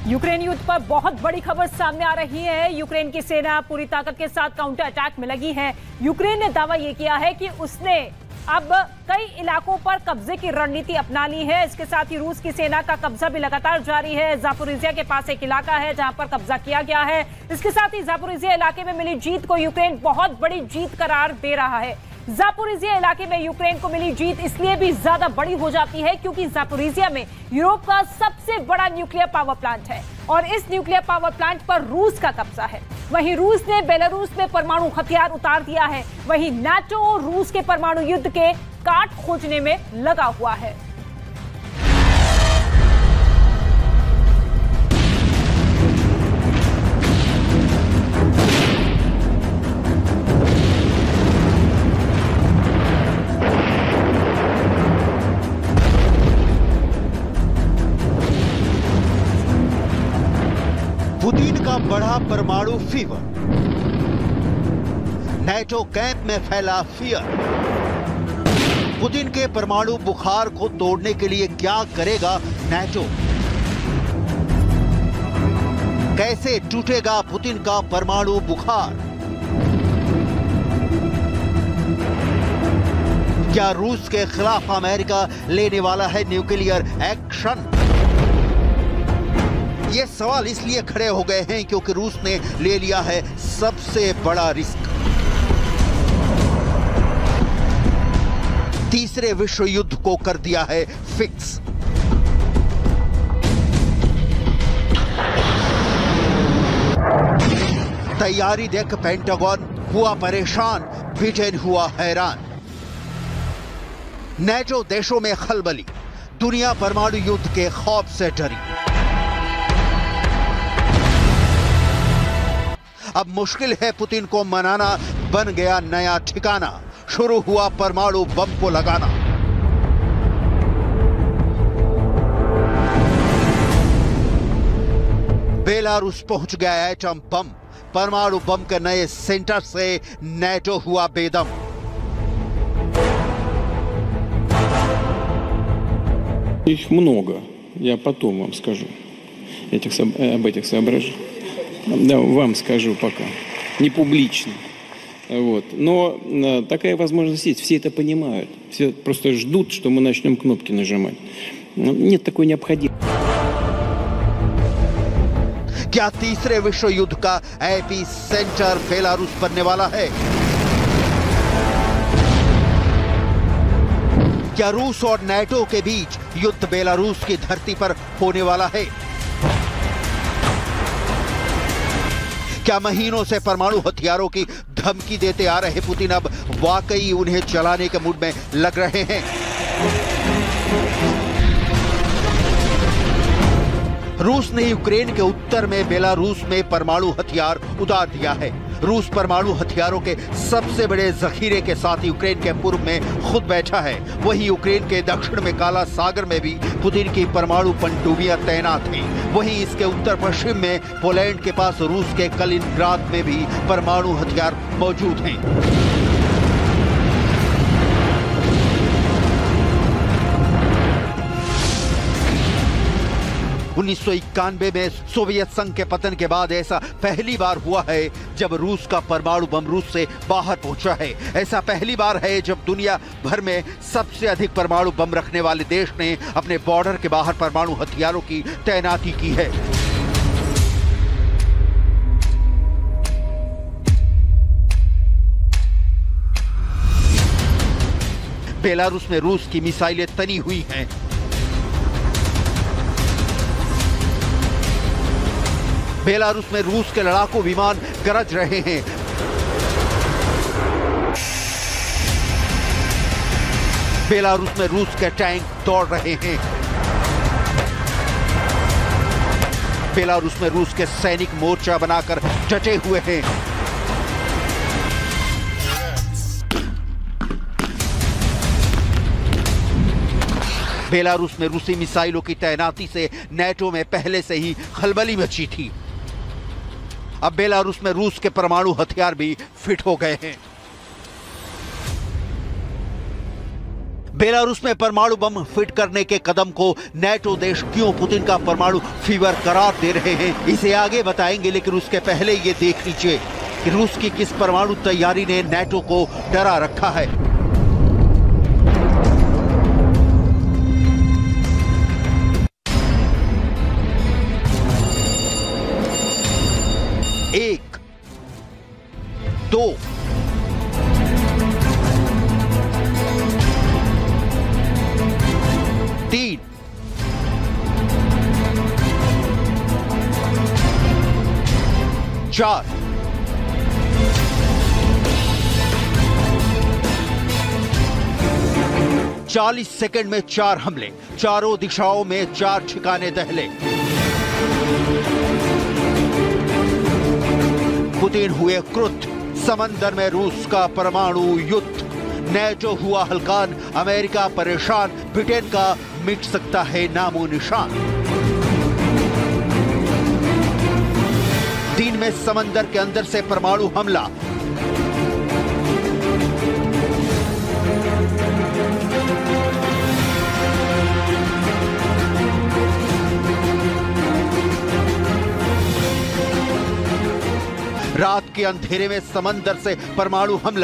Ukraine युद्ध पर बहुत बड़ी खबर सामने आ रही है। यूक्रेन की सेना पूरी ताकत के साथ काउंटर अटैक में लगी है। यूक्रेन ने दावा यह किया है कि उसने अब कई इलाकों पर कब्जे की रणनीति अपना ली है। इसके साथ ही रूस की सेना का कब्जा भी लगातार जारी है। जापोरिजिया के पास एक इलाका है जहां पर कब्जा किया गया है। इसके साथ ही जापोरिजिया इलाके में मिली जीत को यूक्रेन बहुत बड़ी जीत करार दे रहा है। जापोरिजिया इलाके में यूक्रेन को मिली जीत इसलिए भी ज्यादा बड़ी हो जाती है क्योंकि जापोरिजिया में यूरोप का सबसे बड़ा न्यूक्लियर पावर प्लांट है और इस न्यूक्लियर पावर प्लांट पर रूस का कब्जा है। वहीं रूस ने बेलारूस में परमाणु हथियार उतार दिया है। वहीं नाटो रूस के परमाणु युद्ध के काट खोजने में लगा हुआ है। पुतिन का बढ़ा परमाणु फीवर, नेटो कैंप में फैला फियर। पुतिन के परमाणु बुखार को तोड़ने के लिए क्या करेगा नेटो? कैसे टूटेगा पुतिन का परमाणु बुखार? क्या रूस के खिलाफ अमेरिका लेने वाला है न्यूक्लियर एक्शन? ये सवाल इसलिए खड़े हो गए हैं क्योंकि रूस ने ले लिया है सबसे बड़ा रिस्क। तीसरे विश्व युद्ध को कर दिया है फिक्स। तैयारी देख पेंटागन हुआ परेशान, ब्रिटेन हुआ हैरान। नेटो देशों में खलबली, दुनिया परमाणु युद्ध के खौफ से डरी। अब मुश्किल है पुतिन को मनाना, बन गया नया ठिकाना। शुरू हुआ परमाणु बम को लगाना। बेलारूस पहुंच गया एटम बम। परमाणु बम के नए सेंटर से नेटो हुआ बेदम। Их много. Я потом вам скажу об этих соображениях. Да, вам скажу пока. Не публично. Вот. Но такая возможность есть. Все это понимают. Все просто ждут, что мы начнем кнопки нажимать. Нет такой необходимости. क्या तीसरे विश्व युद्ध का एपी सेंटर बेलारूस बनने वाला है? क्या रूस और नेटो के बीच युद्ध बेलारूस की धरती पर होने वाला है? क्या महीनों से परमाणु हथियारों की धमकी देते आ रहे पुतिन अब वाकई उन्हें चलाने के मूड में लग रहे हैं? रूस ने यूक्रेन के उत्तर में बेलारूस में परमाणु हथियार उतार दिया है। रूस परमाणु हथियारों के सबसे बड़े जखीरे के साथ यूक्रेन के पूर्व में खुद बैठा है। वहीं यूक्रेन के दक्षिण में काला सागर में भी पुतिन की परमाणु पनडुब्बियां तैनात हैं। वहीं इसके उत्तर पश्चिम में पोलैंड के पास रूस के कलिनिंग्राद में भी परमाणु हथियार मौजूद हैं। 1991 में सोवियत संघ के पतन के बाद ऐसा पहली बार हुआ है जब रूस का परमाणु बम रूस से बाहर पहुंचा है। ऐसा पहली बार है जब दुनिया भर में सबसे अधिक परमाणु बम रखने वाले देश ने अपने बॉर्डर के बाहर परमाणु हथियारों की तैनाती की है। बेलारूस में रूस की मिसाइलें तनी हुई हैं। बेलारूस में रूस के लड़ाकू विमान गरज रहे हैं। बेलारूस में रूस के टैंक दौड़ रहे हैं। बेलारूस में रूस के सैनिक मोर्चा बनाकर डटे हुए हैं। बेलारूस में रूसी मिसाइलों की तैनाती से नेटो में पहले से ही खलबली मची थी। अब बेलारूस में रूस के परमाणु हथियार भी फिट हो गए हैं। बेलारूस में परमाणु बम फिट करने के कदम को नेटो देश क्यों पुतिन का परमाणु फीवर करार दे रहे हैं, इसे आगे बताएंगे, लेकिन उसके पहले ये देख लीजिए कि रूस की किस परमाणु तैयारी ने नेटो को डरा रखा है। एक, दो, तीन, चार, चालीस सेकंड में 4 हमले, चारों दिशाओं में 4 ठिकाने दहले। पुतिन हुए क्रुद्ध, समंदर में रूस का परमाणु युद्ध, नेटो हुआ हलकान, अमेरिका परेशान, ब्रिटेन का मिट सकता है नामो निशान। दिन में समंदर के अंदर से परमाणु हमला, रात के अंधेरे में समंदर से परमाणु हमला।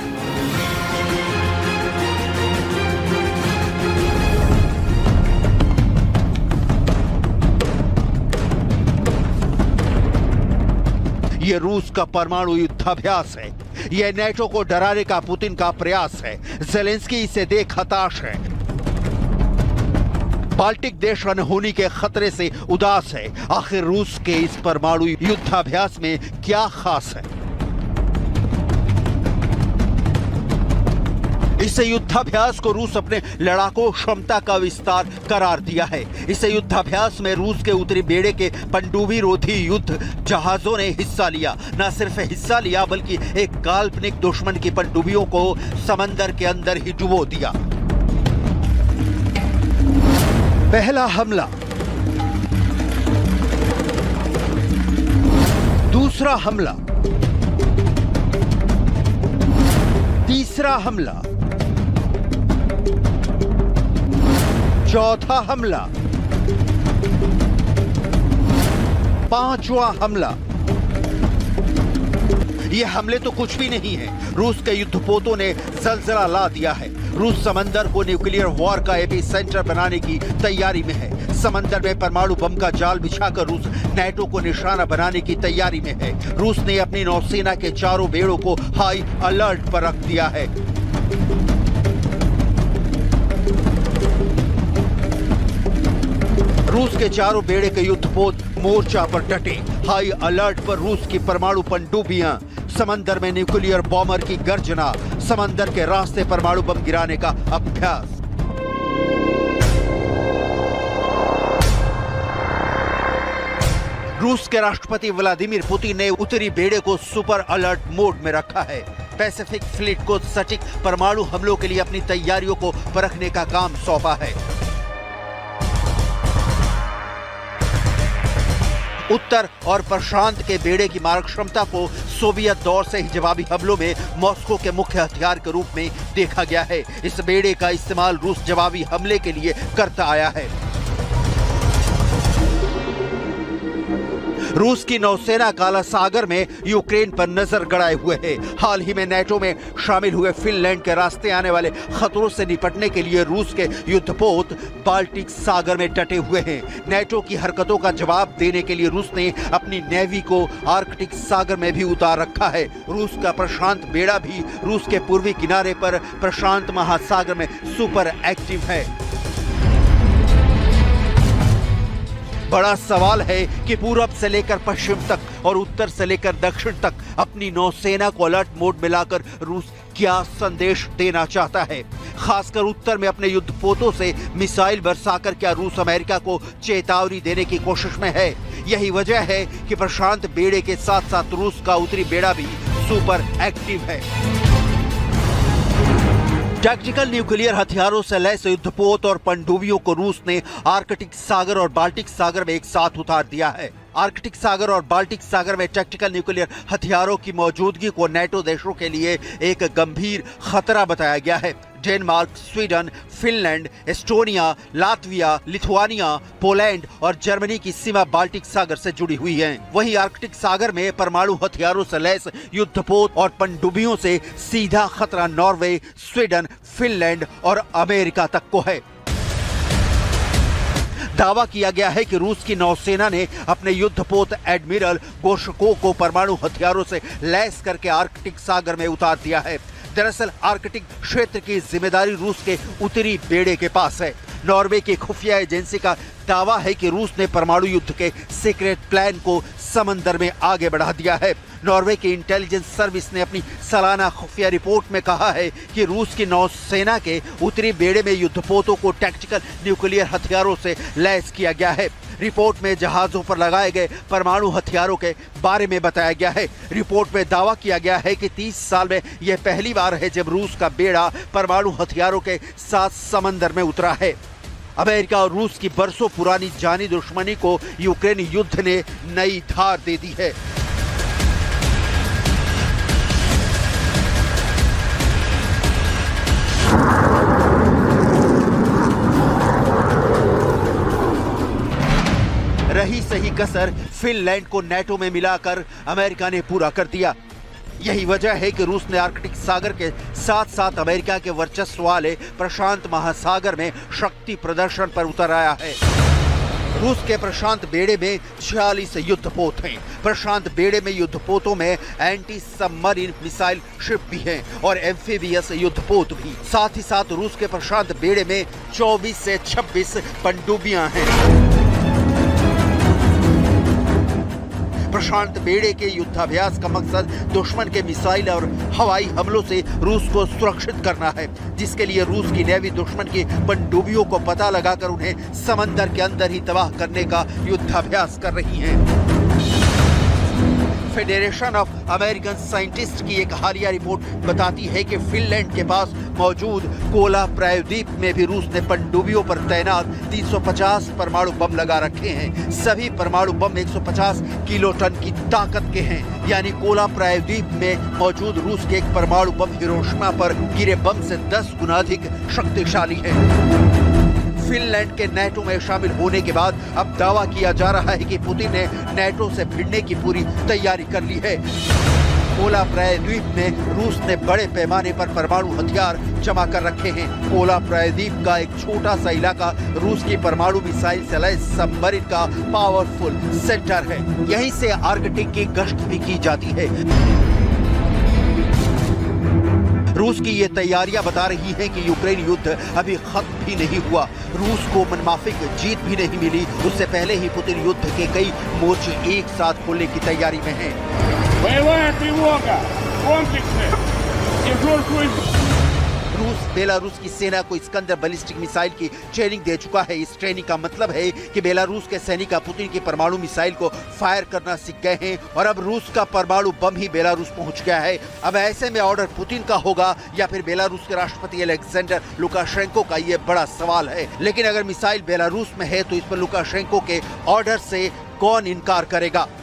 यह रूस का परमाणु युद्धाभ्यास है। यह नेटो को डराने का पुतिन का प्रयास है। ज़ेलेंस्की इसे देख हताश है। बाल्टिक देश अनहोनी के खतरे से उदास है। आखिर रूस के इस परमाणु युद्धाभ्यास में क्या खास है? इस युद्धाभ्यास को रूस अपने लड़ाकू क्षमता का विस्तार करार दिया है। इस युद्धाभ्यास में रूस के उत्तरी बेड़े के पनडुब्बी रोधी युद्ध जहाजों ने हिस्सा लिया। न सिर्फ हिस्सा लिया बल्कि एक काल्पनिक दुश्मन की पनडुब्बियों को समंदर के अंदर ही डुबो दिया। पहला हमला, दूसरा हमला, तीसरा हमला, चौथा हमला, पांचवा हमला। ये हमले तो कुछ भी नहीं है। रूस के युद्धपोतों ने जलजला ला दिया है। रूस समंदर को न्यूक्लियर वॉर का एपी सेंटर बनाने की तैयारी में है। समंदर में परमाणु बम का जाल बिछाकर रूस नेटो को निशाना बनाने की तैयारी में है। रूस ने अपनी नौसेना के चारों बेड़ों को हाई अलर्ट पर रख दिया है। रूस के चारों बेड़े के युद्धपोत मोर्चा पर डटे। हाई अलर्ट पर रूस की परमाणु पनडुब्बियां, समंदर में न्यूक्लियर बॉम्बर की गर्जना, समंदर के रास्ते परमाणु बम गिराने का अभ्यास। रूस के राष्ट्रपति व्लादिमीर पुतिन ने उत्तरी बेड़े को सुपर अलर्ट मोड में रखा है। पैसिफिक फ्लीट को सटीक परमाणु हमलों के लिए अपनी तैयारियों को परखने का काम सौंपा है। उत्तर और प्रशांत के बेड़े की मारक क्षमता को सोवियत दौर से ही जवाबी हमलों में मॉस्को के मुख्य हथियार के रूप में देखा गया है। इस बेड़े का इस्तेमाल रूस जवाबी हमले के लिए करता आया है। रूस की नौसेना काला सागर में यूक्रेन पर नजर गड़ाए हुए है। हाल ही में नेटो में शामिल हुए फिनलैंड के रास्ते आने वाले खतरों से निपटने के लिए रूस के युद्धपोत बाल्टिक सागर में डटे हुए हैं। नेटो की हरकतों का जवाब देने के लिए रूस ने अपनी नेवी को आर्कटिक सागर में भी उतार रखा है। रूस का प्रशांत बेड़ा भी रूस के पूर्वी किनारे पर प्रशांत महासागर में सुपर एक्टिव है। बड़ा सवाल है कि पूरब से लेकर पश्चिम तक और उत्तर से लेकर दक्षिण तक अपनी नौसेना को अलर्ट मोड में लाकर रूस क्या संदेश देना चाहता है। खासकर उत्तर में अपने युद्धपोतों से मिसाइल बरसाकर क्या रूस अमेरिका को चेतावनी देने की कोशिश में है। यही वजह है कि प्रशांत बेड़े के साथ साथ रूस का उत्तरी बेड़ा भी सुपर एक्टिव है। टैक्टिकल न्यूक्लियर हथियारों से लैस युद्धपोत और पनडुब्बियों को रूस ने आर्कटिक सागर और बाल्टिक सागर में एक साथ उतार दिया है। आर्कटिक सागर और बाल्टिक सागर में टैक्टिकल न्यूक्लियर हथियारों की मौजूदगी को नेटो देशों के लिए एक गंभीर खतरा बताया गया है। Denmark, Sweden, Finland, Estonia, Latvia, Lithuania, Poland और जर्मनी की सीमा बाल्टिक सागर से जुड़ी हुई है। वहीं आर्कटिक सागर में परमाणु हथियारों से लैस युद्धपोत और पनडुब्बियों से सीधा खतरा नॉर्वे, स्वीडन, फिनलैंड और अमेरिका तक को है। दावा किया गया है कि रूस की नौसेना ने अपने युद्धपोत एडमिरल गोर्शकोव को परमाणु हथियारों से लैस करके आर्कटिक सागर में उतार दिया है। दरअसल आर्कटिक क्षेत्र की जिम्मेदारी रूस के उत्तरी बेड़े के पास है। नॉर्वे की खुफिया एजेंसी का दावा है कि रूस ने परमाणु युद्ध के सीक्रेट प्लान को समंदर में आगे बढ़ा दिया है। नॉर्वे की इंटेलिजेंस सर्विस ने अपनी सालाना खुफिया रिपोर्ट में कहा है कि रूस की नौसेना के उत्तरी बेड़े में युद्धपोतों को टैक्टिकल न्यूक्लियर हथियारों से लैस किया गया है। रिपोर्ट में जहाजों पर लगाए गए परमाणु हथियारों के बारे में बताया गया है। रिपोर्ट में दावा किया गया है कि 30 साल में यह पहली बार है जब रूस का बेड़ा परमाणु हथियारों के साथ समंदर में उतरा है। अमेरिका और रूस की बरसों पुरानी जानी दुश्मनी को यूक्रेन युद्ध ने नई धार दे दी है। रही सही कसर फिनलैंड को नेटो में मिलाकर अमेरिका ने पूरा कर दिया। यही वजह है कि रूस ने आर्कटिक सागर के साथ साथ अमेरिका के वर्चस्व वाले प्रशांत महासागर में शक्ति प्रदर्शन पर उतर आया है। रूस के प्रशांत बेड़े में 46 युद्धपोत हैं। प्रशांत बेड़े में युद्धपोतों में एंटी सबमरीन मिसाइल शिप भी हैं और एम्फीबियस युद्धपोत भी। साथ ही साथ रूस के प्रशांत बेड़े में 24 से 26 पनडुब्बियां हैं। प्रशांत बेड़े के युद्धाभ्यास का मकसद दुश्मन के मिसाइल और हवाई हमलों से रूस को सुरक्षित करना है, जिसके लिए रूस की नेवी दुश्मन की पनडुब्बियों को पता लगाकर उन्हें समंदर के अंदर ही तबाह करने का युद्धाभ्यास कर रही है। फेडरेशन ऑफ अमेरिकन साइंटिस्ट की एक हालिया रिपोर्ट बताती है कि फिनलैंड के पास मौजूद कोला प्रायद्वीप में भी रूस ने पनडुब्बियों पर तैनात 350 परमाणु बम लगा रखे हैं। सभी परमाणु बम 150 किलोटन की ताकत के हैं, यानी कोला प्रायद्वीप में मौजूद रूस के एक परमाणु बम हिरोशिमा पर गिरे बम से 10 गुना अधिक शक्तिशाली है। फिनलैंड के नेटो में शामिल होने के बाद अब दावा किया जा रहा है कि पुतिन ने नेटो से भिड़ने की पूरी तैयारी कर ली है। कोला प्रायद्वीप में रूस ने बड़े पैमाने पर परमाणु हथियार जमा कर रखे हैं। कोला प्रायद्वीप का एक छोटा सा इलाका रूस की परमाणु मिसाइल से लैस सबमरीन का पावरफुल सेंटर है। यहीं से आर्कटिक की गश्त भी की जाती है। रूस की ये तैयारियां बता रही हैं कि यूक्रेन युद्ध अभी खत्म भी नहीं हुआ। रूस को मनमाफिक जीत भी नहीं मिली, उससे पहले ही पुतिन युद्ध के कई मोर्चे एक साथ खोलने की तैयारी में हैं। रूस बेलारूस की सेना को इस्कंदर बैलिस्टिक मिसाइल की ट्रेनिंग दे चुका है। इस ट्रेनिंग का मतलब है कि बेलारूस के सैनिक पुतिन की परमाणु मिसाइल को फायर करना सीख गए हैं और अब रूस का परमाणु बम ही बेलारूस पहुंच गया है। अब ऐसे में ऑर्डर पुतिन का होगा या फिर बेलारूस के राष्ट्रपति अलेक्जेंडर लुकाशेंको का, ये बड़ा सवाल है। लेकिन अगर मिसाइल बेलारूस में है तो इस पर लुकाशेंको के ऑर्डर से कौन इनकार करेगा।